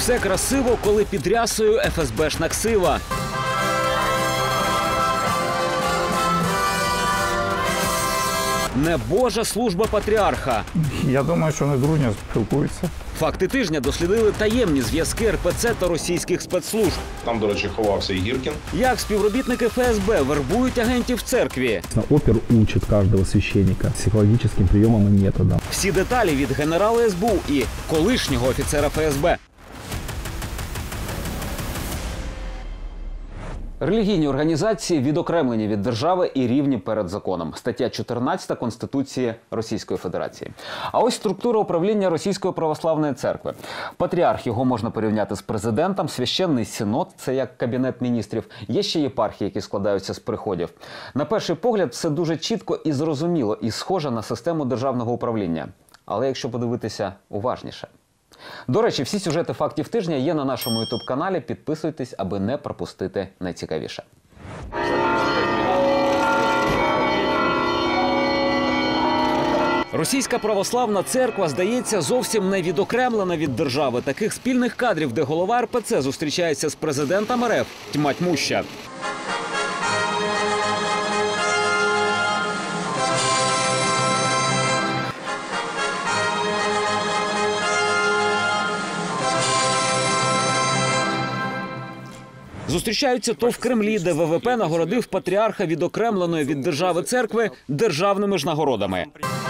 Все красиво, коли під рясою ФСБшна ксива. Небожа служба патріарха. Я думаю, що вони дружньо спілкуються. Факти тижня дослідили таємні зв'язки РПЦ та російських спецслужб. Там, до речі, ховався і Гіркін. Як співробітники ФСБ вербують агентів в церкві. Опер учит каждого священника психологическим приемам и методам. Всі деталі від генерала СБУ і колишнього офіцера ФСБ. Релігійні організації відокремлені від держави і рівні перед законом. Стаття 14 Конституції Російської Федерації. А ось структура управління Російської Православної Церкви. Патріарх, його можна порівняти з президентом, священний синод – це як кабінет міністрів. Є ще єпархії, які складаються з приходів. На перший погляд все дуже чітко і зрозуміло, і схоже на систему державного управління. Але якщо подивитися уважніше. До речі, всі сюжети фактів тижня є на нашому YouTube-каналі. Підписуйтесь, аби не пропустити найцікавіше. Російська православна церква, здається, зовсім не відокремлена від держави. Таких спільних кадрів, де голова РПЦ зустрічається з президентом РФ, тьма тьмуща. Зустрічаються то в Кремлі, де ВВП нагородив патріарха відокремленої від держави церкви державними ж нагородами.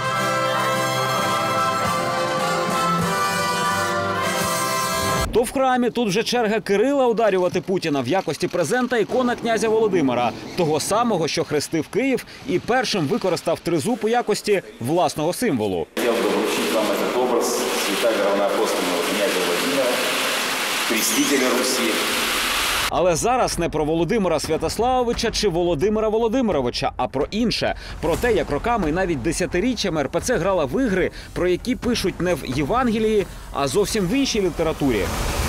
То в храмі, тут вже черга Кирила ударювати Путіна в якості презента ікона князя Володимира, того самого, що хрестив Київ і першим використав тризуб у якості власного символу. Хотел бы вручить вам этот образ святоапостольного князя Владимира, крестителя Руси. Але зараз не про Володимира Святославовича чи Володимира Володимировича, а про інше. Про те, як роками і навіть десятиріччями РПЦ грала в ігри, про які пишуть не в Євангелії, а зовсім в іншій літературі.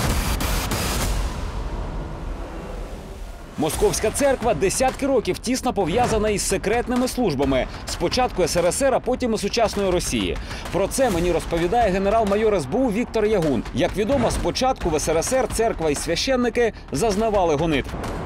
Московська церква десятки років тісно пов'язана із секретними службами. Спочатку СРСР, а потім і сучасної Росії. Про це мені розповідає генерал-майор СБУ Віктор Ягун. Як відомо, спочатку в СРСР церква і священники зазнавали гонитв.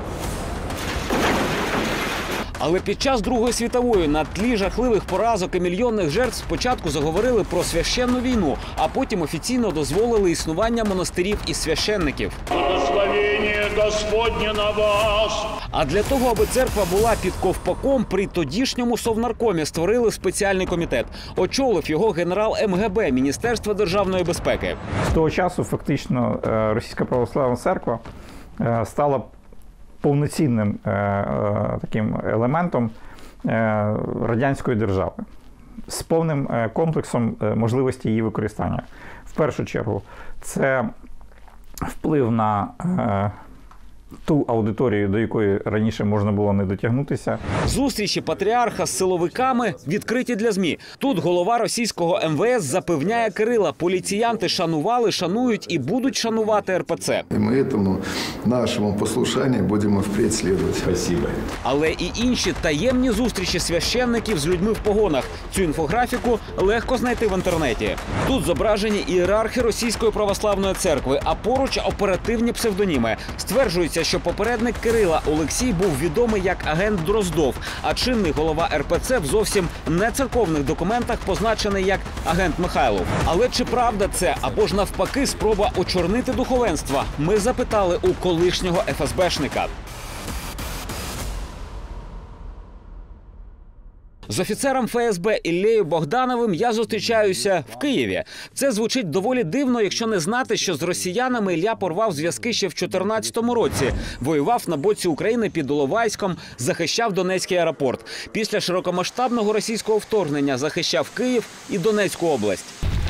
Але під час Другої світової на тлі жахливих поразок і мільйонних жертв спочатку заговорили про священну війну, а потім офіційно дозволили існування монастирів і священників. Благословення Господнє на вас! А для того, аби церква була під ковпаком, при тодішньому Совнаркомі створили спеціальний комітет. Очолив його генерал МГБ Міністерства державної безпеки. З того часу фактично Російська Православна Церква стала повноцінним таким елементом радянської держави з повним комплексом можливості її використання. В першу чергу, це вплив на ту аудиторію, до якої раніше можна було не дотягнутися. Зустрічі патріарха з силовиками відкриті для ЗМІ. Тут голова російського МВС запевняє Кирила, поліціянти шанували, шанують і будуть шанувати РПЦ. І ми цьому нашому послушанню будемо впредь слідувати. Спасибо. Але і інші таємні зустрічі священників з людьми в погонах. Цю інфографіку легко знайти в інтернеті. Тут зображені ієрархи Російської православної церкви, а поруч оперативні псевдоніми. Стверджується, що попередник Кирила Олексій був відомий як агент Дроздов, а чинний голова РПЦ в зовсім не церковних документах позначений як агент Михайлов. Але чи правда це, або ж навпаки спроба очорнити духовенство? Ми запитали у колишнього ФСБшника. З офіцером ФСБ Іллею Богдановим я зустрічаюся в Києві. Це звучить доволі дивно, якщо не знати, що з росіянами Ілля порвав зв'язки ще в 2014 році. Воював на боці України під Іловайськом, захищав Донецький аеропорт. Після широкомасштабного російського вторгнення захищав Київ і Донецьку область.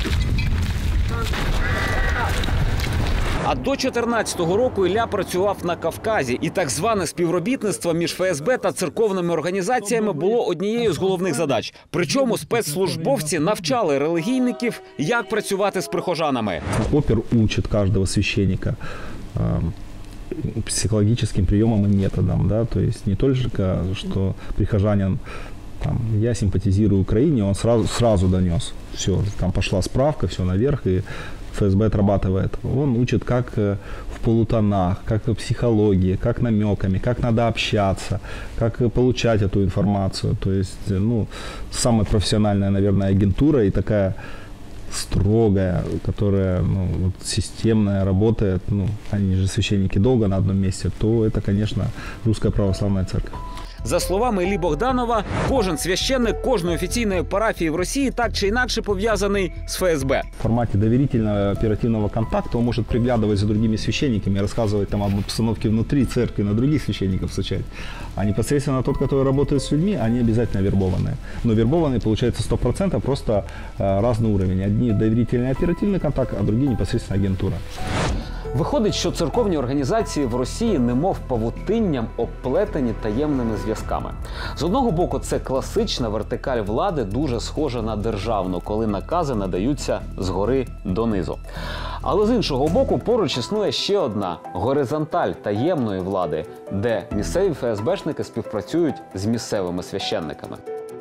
А до 2014 року Ілля працював на Кавказі. І так зване співробітництво між ФСБ та церковними організаціями було однією з головних задач. Причому спецслужбовці навчали релігійників, як працювати з прихожанами. Опер учит каждого священника психологическим приемам и методам. Да? То есть не только, что прихожанин, там, я симпатизирую Украине, он сразу донес. Все, там пошла справка, все наверх, и ФСБ отрабатывает. Он учит, как в полутонах, как в психологии, как намеками, как надо общаться, как получать эту информацию. То есть, ну, самая профессиональная, наверное, агентура и такая строгая, которая, ну, вот, системная, работает, ну, они же священники долго на одном месте, то это, конечно, Русская Православная Церковь. За словами Іллі Богданова, кожен священник кожної офіційної парафії в Росії так чи інакше пов'язаний з ФСБ. В формате доверительного оперативного контакта он может приглядывать за другими священниками, рассказывать там об обстановке внутри церкви, на других священников стучать. А непосредственно тот, который работает с людьми, они обязательно вербованные. Но вербованные, получается, 100%, просто разный уровень. Одни доверительный оперативный контакт, а другие непосредственно агентура. Виходить, що церковні організації в Росії немов павутинням оплетені таємними зв'язками. З одного боку, це класична вертикаль влади, дуже схожа на державну, коли накази надаються згори донизу. Але з іншого боку, поруч існує ще одна горизонталь таємної влади, де місцеві ФСБшники співпрацюють з місцевими священниками.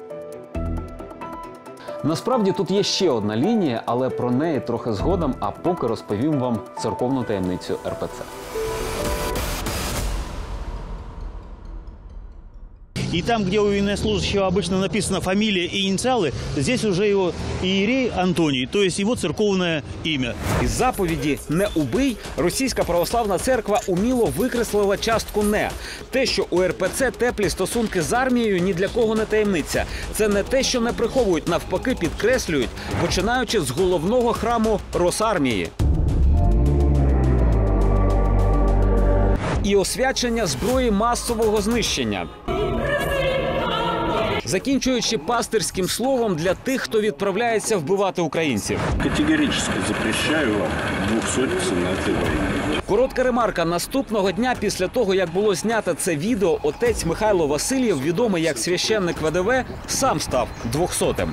Насправді тут є ще одна лінія, але про неї трохи згодом, а поки розповім вам церковну таємницю РПЦ. И там, где у военнослужащего обычно написана фамилия и инициалы, здесь уже его иерей Антоний, то есть его церковное имя. Із заповіді «Не убий» Російська православна церква уміло викреслила частку «не». Те, що у РПЦ теплі стосунки з армією, ні для кого не таємниця. Це не те, що не приховують, навпаки підкреслюють, починаючи з головного храму Росармії. І освячення зброї масового знищення. Закінчуючи пастирським словом для тих, хто відправляється вбивати українців. Категорически запрещаю вам двухсотиться на этой войне. Коротка ремарка. Наступного дня після того, як було знято це відео, отець Михайло Васильєв, відомий як священник ВДВ, сам став 200-м.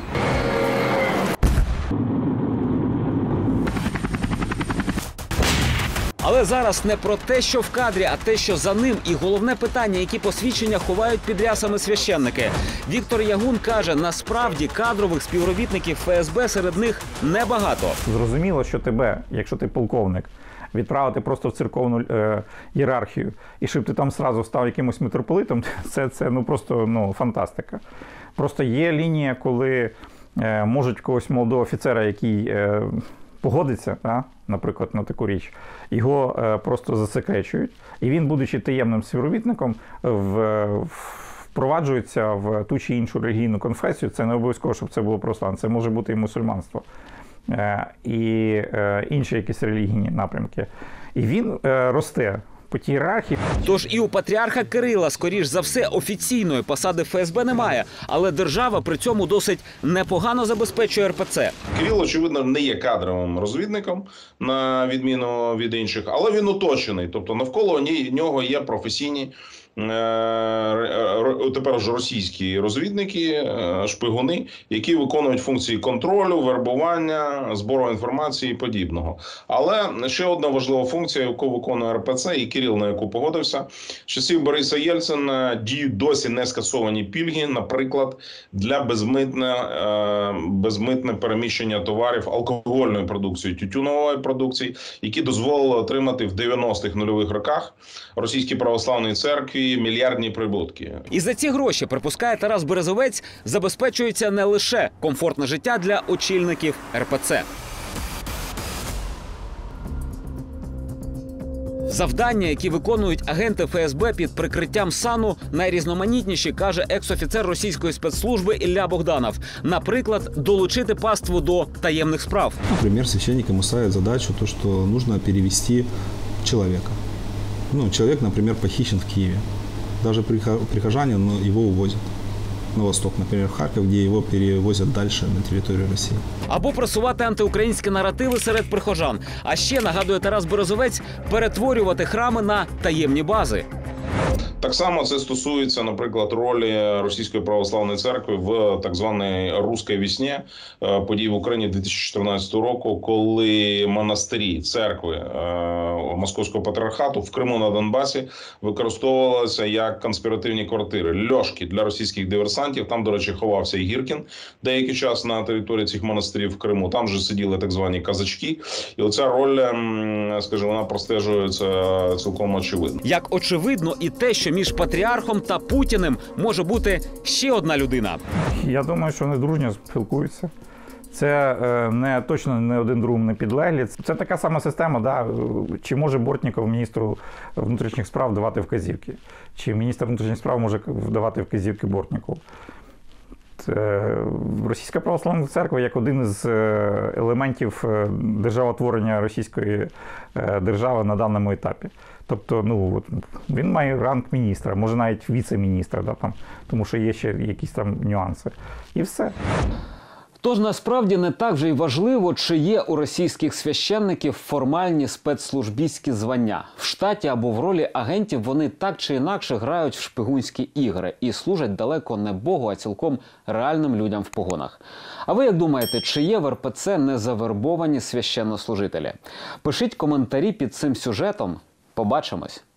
Але зараз не про те, що в кадрі, а те, що за ним. І головне питання, які посвідчення ховають під рясами священники. Віктор Ягун каже, насправді кадрових співробітників ФСБ серед них небагато. Зрозуміло, що тебе, якщо ти полковник, відправити просто в церковну ієрархію, і щоб ти там сразу став якимось митрополитом, це ну, просто фантастика. Просто є лінія, коли можуть когось молодого офіцера, який погодиться, наприклад, на таку річ, його просто засекречують, і він, будучи таємним співробітником, впроваджується в ту чи іншу релігійну конфесію. Це не обов'язково, щоб це було православне, це може бути і мусульманство, і інші якісь релігійні напрямки. І він росте по тій ієрархії. Тож і у патріарха Кирила, скоріш за все, офіційної посади ФСБ немає, але держава при цьому досить непогано забезпечує РПЦ. Кирил, очевидно, не є кадровим розвідником, на відміну від інших, але він уточений. Тобто навколо нього є професійні, тепер вже російські розвідники, шпигуни, які виконують функції контролю, вербування, збору інформації і подібного. Але ще одна важлива функція, яку виконує РПЦ, і Кирил на яку погодився, з часів Бориса Єльцина діють досі не скасовані пільги, наприклад, для безмитне переміщення товарів, алкогольної продукції, тютюнової продукції, які дозволили отримати в 90-х нульових роках Російській православній церкві мільярдні прибутки. І за ці гроші, припускає Тарас Березовець, забезпечується не лише комфортне життя для очільників РПЦ. Завдання, які виконують агенти ФСБ під прикриттям сану, найрізноманітніші, каже екс-офіцер російської спецслужби Ілля Богданов. Наприклад, долучити паству до таємних справ. Например, священникам ставят задачу, то, что нужно перевести человека. Человек, например, похищен в Киеве. Даже прихожанин, но его увозят на восток, например, в Харків, де його перевозять далі на територію Росії. Або просувати антиукраїнські наративи серед прихожан. А ще, нагадує Тарас Березовець, перетворювати храми на таємні бази. Так само це стосується, наприклад, ролі Російської православної церкви в так званій «Руській весні» подій в Україні 2014 року, коли монастирі, церкви Московського патріархату в Криму на Донбасі використовувалися як конспіративні квартири, льошки для російських диверсантів. Там, до речі, ховався і Гіркін деякий час на території цих монастирів в Криму. Там же сиділи так звані казачки. І оця роль, скажімо, вона простежується цілком очевидно. Як очевидно і те, що між патріархом та Путіним може бути ще одна людина. Я думаю, що вони дружньо спілкуються. Це точно не один другому не підлеглі. Це така сама система, да? Чи може Бортніков міністру внутрішніх справ давати вказівки? Чи міністр внутрішніх справ може давати вказівки Бортнікову? Російська православна церква як один із елементів державотворення російської держави на даному етапі. Тобто, він має ранг міністра, може навіть віце-міністра, да, тому що є ще якісь там нюанси. І все. Тож насправді не так вже й важливо, чи є у російських священників формальні спецслужбістські звання. В штаті або в ролі агентів вони так чи інакше грають в шпигунські ігри і служать далеко не Богу, а цілком реальним людям в погонах. А ви як думаєте, чи є в РПЦ незавербовані священнослужителі? Пишіть коментарі під цим сюжетом. Побачимось!